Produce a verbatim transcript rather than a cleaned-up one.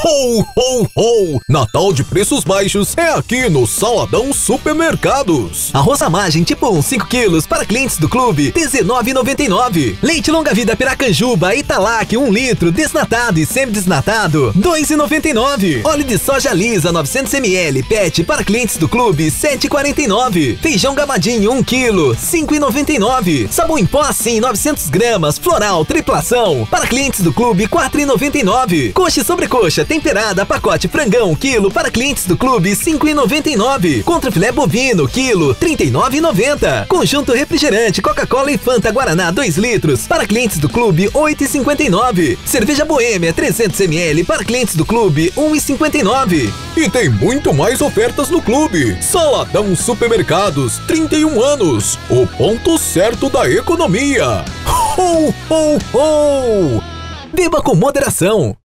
Ho, ho, ho! Natal de preços baixos é aqui no Saladão Supermercados. Arroz Amagem tipo um, cinco quilos para clientes do clube, dezenove reais e noventa e nove centavos. Leite longa vida Piracanjuba Italac um litro, desnatado e semidesnatado, dois reais e noventa e nove centavos. Óleo de soja lisa novecentos mililitros P E T para clientes do clube, sete reais e quarenta e nove centavos. Feijão gamadinho um quilo, cinco reais e noventa e nove centavos. Sabão em pó assim novecentas gramas, floral, triplação para clientes do clube, quatro reais e noventa e nove centavos. Coxa e sobrecoxa temperada, pacote frangão, quilo, para clientes do clube, cinco reais e noventa e nove centavos. Contra filé bovino, quilo, trinta e nove reais e noventa centavos. Conjunto refrigerante, Coca-Cola e Fanta Guaraná, dois litros, para clientes do clube, oito reais e cinquenta e nove centavos. Cerveja Boêmia, trezentos mililitros, para clientes do clube, um real e cinquenta e nove centavos. E tem muito mais ofertas no clube. Saladão Supermercados, trinta e um anos. O ponto certo da economia. Ho, ho, ho! Beba com moderação.